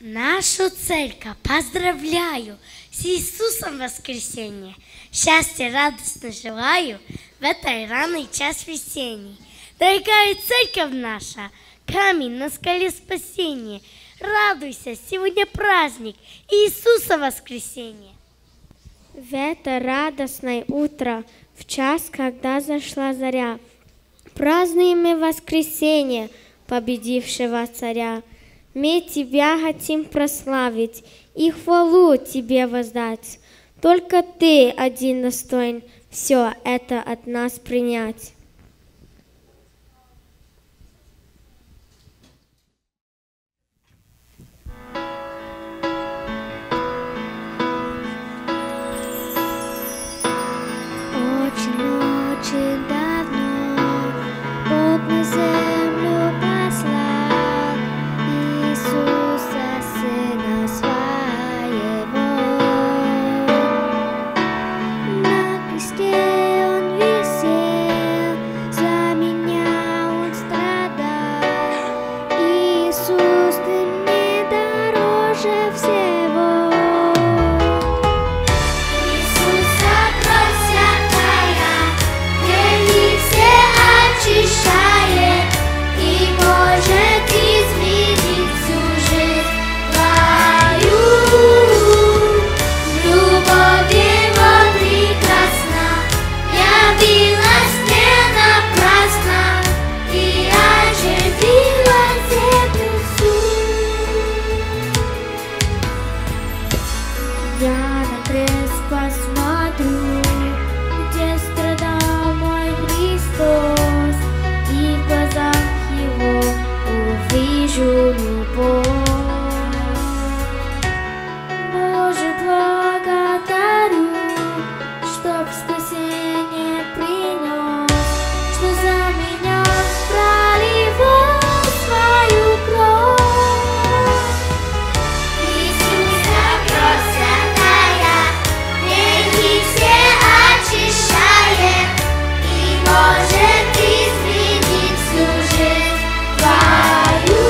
Нашу церковь поздравляю с Иисусом воскресенье. Счастья радостно желаю в этой ранний час весенний. Дорогая церковь наша, камень на скале спасения. Радуйся, сегодня праздник Иисуса воскресенье. В это радостное утро, в час, когда зашла заря, празднуем мы воскресенье победившего царя. Мы Тебя хотим прославить и хвалу Тебе воздать. Только Ты один достоин все это от нас принять. Очень-очень давно Бог на землю послал Иисуса, Сына Своего. На кресте Он висел, за меня Он страдал. Иисус, Ты мне дороже всего. Очищает и может изменить всю жизнь твою. Любовь Его прекрасна, явилась не напрасно и оживила землю всю. Я на крест посмотрю, где страдал мой Христос, и в глазах Его увижу любовь. Боже, благодарю, чтоб спасение принес, что за меня проливал свою кровь. Иисуса, кровь святая, грехи все очищает и может изменить всю жизнь твою.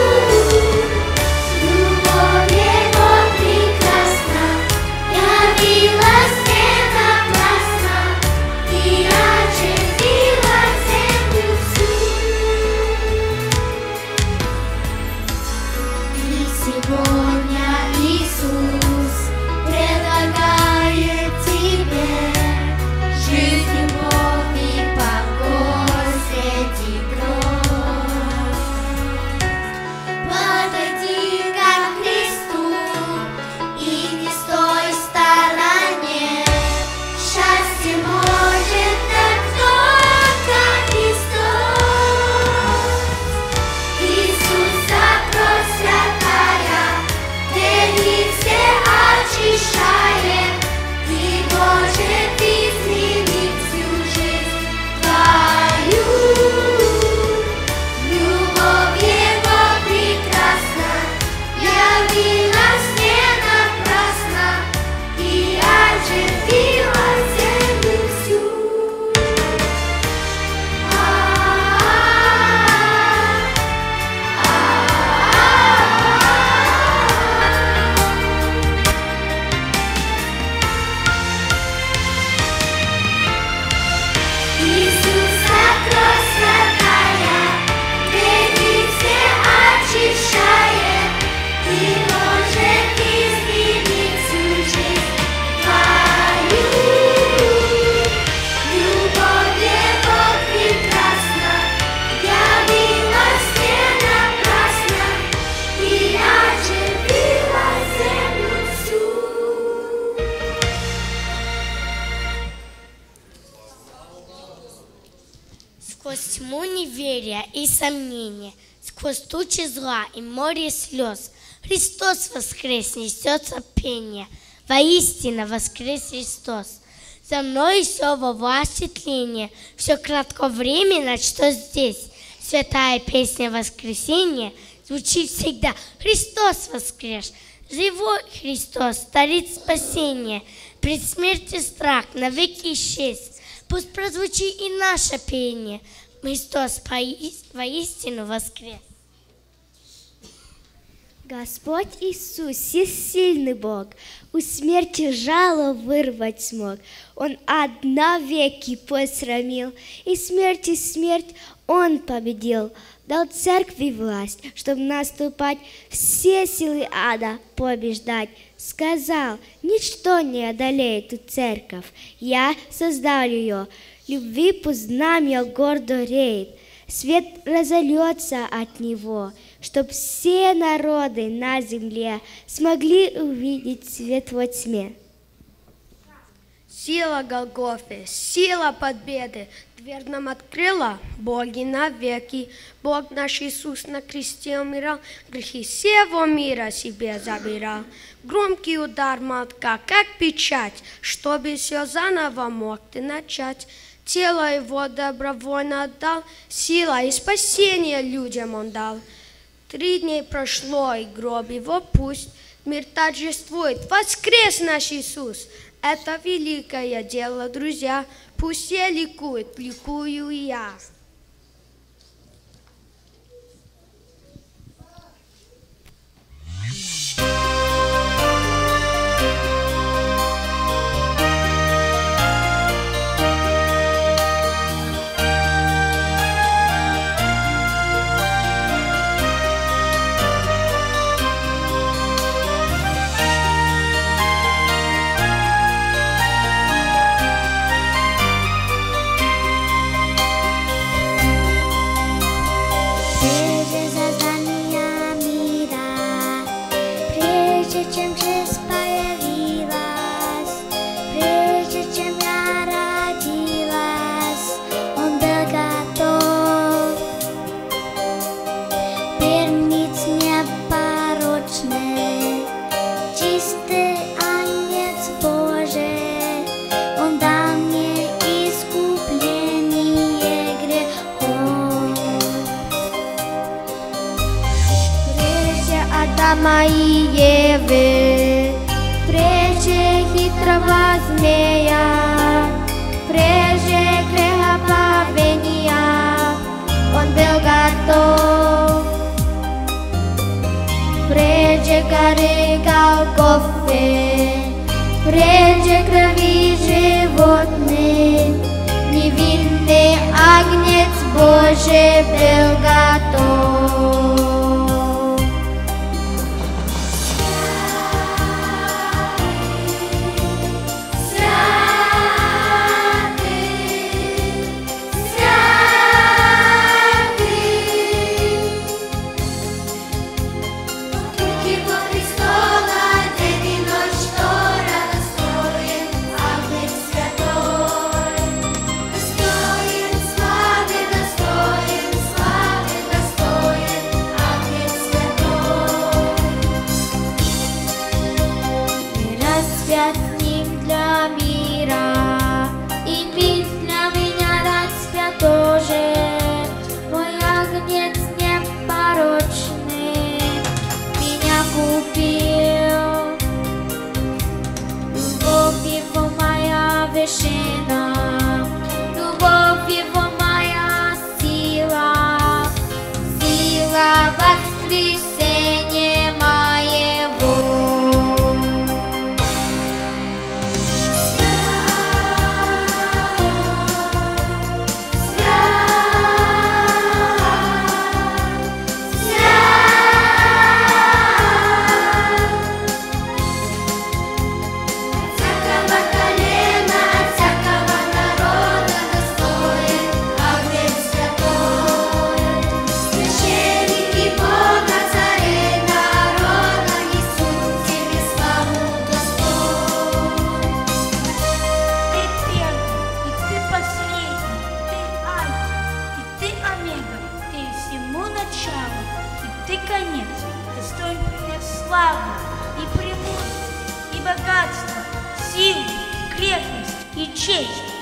Любовь Его прекрасна, явилась не напрасно и оживила землю всю. И сегодня Иисус предлагает тебе жизнь, любовь и покой среди гроз. Подойди к Христу и не стой в стороне. Счастье может дать только Христос. Иисуса, кровь святая, грехи все очищает и может изменить всю жизнь твою. Любовь Его прекрасна, явилась не напрасно и оживила землю всю. Иисуса, кровь святая, грехи все очищает и может изменить всю жизнь твою. Любовь Его прекрасна, явилась не напрасно и оживила землю всю. Сквозь тьму неверия и сомнения, сквозь тучи зла и море слез, Христос воскрес, несется пение. Воистину воскрес Христос. За мной все во власти тления, все кратковременно, что здесь. Святая песня воскресения звучит всегда. Христос воскрес, живой Христос, старец спасения. Пред смертью страх навеки исчез. Пусть прозвучит и наше пение. Христос воистину воскрес. Господь Иисус, всесильный Бог, у смерти жало вырвать смог. Он ад навеки посрамил, и смерти смерть Он победил. Дал церкви власть, чтобы наступать, все силы ада побеждать. Сказал, ничто не одолеет эту церковь, я создал ее, любви пусть знамя гордо реет. Свет разольется от него, чтоб все народы на земле смогли увидеть свет во тьме. Сила Голгофы, сила победы, дверь нам открыла, боги навеки. Бог наш Иисус на кресте умирал, грехи всего мира себе забирал. Громкий удар молотка, как печать, чтобы все заново мог ты начать. Тело его добровольно отдал, сила и спасение людям он дал. 3 дня прошло, и гроб его пусть, мир торжествует, воскрес наш Иисус. Это великое дело, друзья, пусть все ликуют, ликую и я. Мои Евы, прежде хитрого змея, прежде грехопадения, он был готов. Прежде горы Голгофы, прежде крови животных, невинный агнец Божий был готов. и богатство, силу, крепость и честь.